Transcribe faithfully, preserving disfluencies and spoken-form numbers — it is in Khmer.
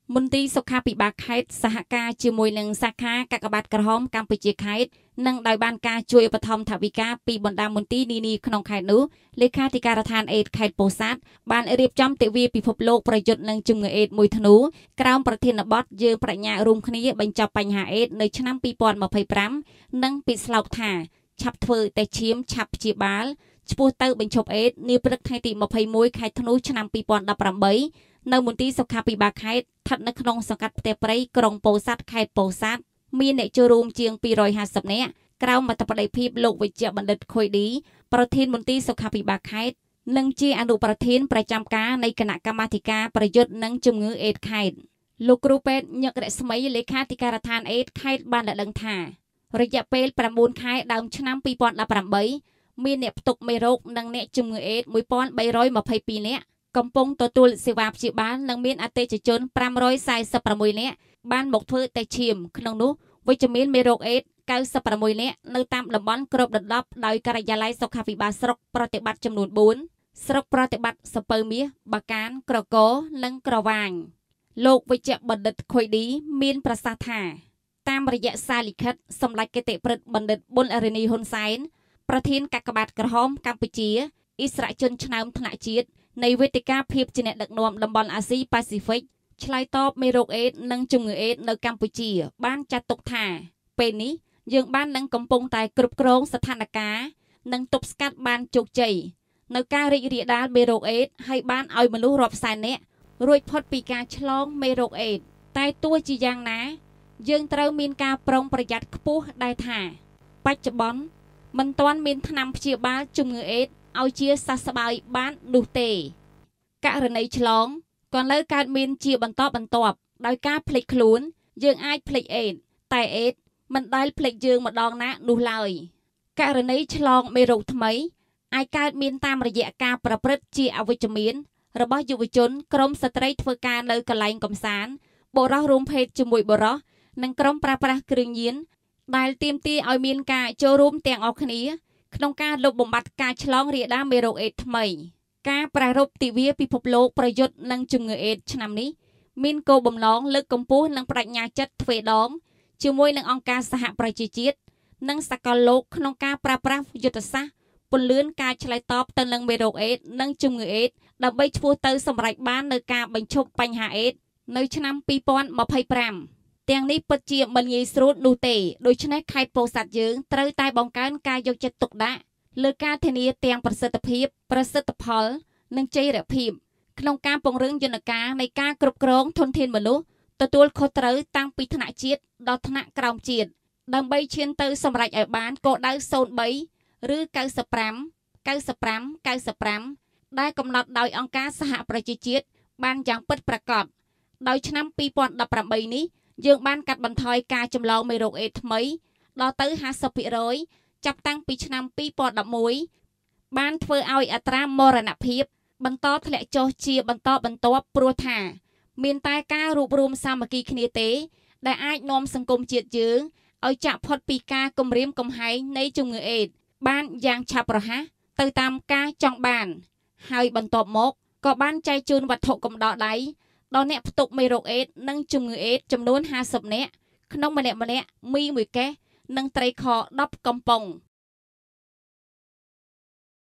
មន្ទីរសុខាភិបាលខេត្តសហការជាមួយនឹងសាខាកាកបាទក្រហមកម្ពុជាខេត្តនិងដោយបានការជួយឧបត្ថម្ភថវិកាពីបណ្ដាមន្ទីរនានាក្នុងខេត្តនោះលេខាធិការដ្ឋានអេដខេត្តពោធិ៍សាត់បានរៀបចំទិវាពិភពលោកប្រយុទ្ធនឹងជំងឺអេដមួយធ្នូក្រោមប្រធានបទយើងប្រាជ្ញារួមគ្នាបញ្ចប់បញ្ហាអេដនៅឆ្នាំពីរពាន់ម្ភៃប្រាំនិងពីស្លោកថាឆាប់ធ្វើតែឈាមឆាប់ព្យាបាលឆ្ពោះទៅបញ្ឈប់អេដនាព្រឹកថ្ងៃទីម្ភៃមួយខែធ្នូឆ្នាំពីរពាន់ដប់ប្រាំបីនៅមន្ទីរសុខាភិបាលខេត្តស្ថិតនៅក្នុងសង្កាត់ផ្ទះព្រៃក្រុងពោធិ៍សាត់ខេត្តពោធិ៍សាត់មានអ្នកចូលរួមជាងពីររយហាសិបនាក់ក្រោមមតិបដីភាពលោកវិជ្ជបណ្ឌិតខុយឌីប្រធានមន្ទីរសុខាភិបាលខេត្តនិងជាអនុប្រធានប្រចាំការនៃគណៈកម្មាធិការប្រយុទ្ធនឹងជំងឺអេដខេត្តលោកគ្រូពេទ្យញឹករស្មីលេខាធិការដ្ឋានអេដខេត្តបានដឹងថារយៈពេលប្រាំបួនខែដើមឆ្នាំពីរពាន់ដប់ប្រាំបីមានអ្នកផ្ទុកមេរោគនិងអ្នកជំងឺអេដមួយពាន់បីរយម្ភៃពីរនាក់កំពុងទទួលសេវាព្យាបាលនិងមានអតិថិជនប្រាំរយសែសិបប្រាំមួយនាក់បានមកធ្វើតែឈាមក្នុងនោះវិជ្ជមានមេរោគអេដកៅសិបប្រាំមួយនាក់នៅតាមតំបន់គ្របដណ្ដប់ដោយការិយាល័យសុខាភិបាលស្រុកប្រតិបត្តិចំនួនបួនស្រុកប្រតិបត្តិសំពៅមាសបាកានក្រករនិងក្រវាញលោកវិជ្ជបណ្ឌិតខុយឌីមានប្រសាសន៍ថាតាមរយៈសារលិខិតសម្ដេចគតិព្រឹទ្ធបណ្ឌិតប៊ុនអរេនីហ៊ុនសែនប្រធានកាកបាទក្រហមកម្ពុជាអិសរាជជនឆ្នើមថ្នាក់ជាតិនៃវេទិកាភាពជាអ្នកដឹកនាំតំបន់អាស៊ីប៉ាស៊ីហ្វិកឆ្លើយតបមេរោគអេដនិងជំងឺអេដនៅកម្ពុជាបានចាត់ទុកថាពេលនេះយើងបាននឹងកំពុងតែគ្រប់គ្រងស្ថានភាពនិងទប់ស្កាត់បានជោគជ័យនៅការរីករាលដាលមេរោគអេដហើយបានឲ្យមនុស្សរាប់សែននាក់រួចផុតពីការឆ្លងមេរោគអេដតែទោះជាយ៉ាងណាយើងត្រូវមានការប្រុងប្រយ័ត្នខ្ពស់ដែរថាបច្ចុប្បន្នមិនទាន់មានថ្នាំព្យាបាលជំងឺអេដឲ្យជាសះស្បើយបាននោះទេករណីឆ្លងក៏នៅកើតមានជាបន្តបន្ទាប់ដោយការភ្លេចខ្លួនយើងអាចភ្លេចអេដតែអេដមិនដែលភ្លេចយើងម្ដងណានោះឡើយករណីឆ្លងមេរោគថ្មីអាចកើតមានតាមរយៈការប្រព្រឹត្តជាអវិជ្ជមានរបស់យុវជនក្រុមស្ត្រីធ្វើការនៅកន្លែងកំសាន្តបុរសរួមភេទជាមួយបុរសនិងក្រុមប្រើប្រាស់គ្រឿងញៀនដែលទាមទារឲ្យមានការចូលរួមទាំងអស់គ្នាក្នុងការលុបបំបាត់ការឆ្លងរាលដាលមេរោគអេដថ្មីការប្រារព្ធទិវាពិភពលោកប្រយុទ្ធនឹងជំងឺអេដឆ្នាំនេះមានគោលបំណងលើកកម្ពស់និងបដិញ្ញាចិត្តទ្វេដងជាមួយនឹងអង្គការសហប្រជាជាតិនិងសកលលោកក្នុងការប្រើប្រាស់យុទ្ធសាស្ត្រពន្លឿនការឆ្លើយតបទៅនឹងមេរោគអេដនិងជំងឺអេដដើម្បីឆ្ពោះទៅសម្រេចបាននូវការបញ្ឈប់បញ្ហាអេដនៅឆ្នាំពីរពាន់ម្ភៃប្រាំទាំងនេះពិតជាមិនងាយស្រួលនោះទេដូច្នេះខេត្តពោធិ៍សាត់យើងត្រូវតែបង្កើនការយកចិត្តទុកដាក់លើការធានាទាំងប្រសិទ្ធភាពប្រសិទ្ធផលនិងចីរភាពក្នុងការពង្រឹងយន្តការនៃការគ្រប់គ្រងធនធានមនុស្សទទួលខុសត្រូវតាំងពីថ្នាក់ជាតិដល់ថ្នាក់ក្រោមជាតិដើម្បីឈានទៅសម្រេចឲ្យបានគោលដៅศูนย์បីឬកៅសិបប្រាំ កៅសិបប្រាំ កៅសិបប្រាំដែលកំណត់ដោយអង្គការសហប្រជាជាតិបានយ៉ាងពិតប្រាកដដោយឆ្នាំពីរពាន់ដប់ប្រាំបីនេះយើងបានកាត់បន្ថយការចម្លងមេរោគអេដថ្មីដល់ទៅហាសិបភាគរយចាប់តាំងពីឆ្នាំពីរពាន់ដប់មួយបានធ្វើឲ្យអត្រាមរណភាពបន្តធ្លាក់ចុះជាបន្តបន្ទាប់ព្រោះថាមានតែការរួបរวมសាមគ្គីគ្នាទេដែលអាចនាំសង្គមជាតិយើងឲ្យចាក់ផុតពីការគំរាមកំហែងនៃជំងឺអេដបានយ៉ាងឆាប់រហ័សទៅតាមការចង់បានហើយបន្ទាប់មកក៏បានចែកជូនវត្ថុកំដរដៃដល់អ្នកផ្ទុកមេរោគអេដនិងជំងឺអេដចំនួនហាសិបនាក់ក្នុងម្នាក់ម្នាក់មីមួយកេសនិងត្រីខដប់កំប៉ុង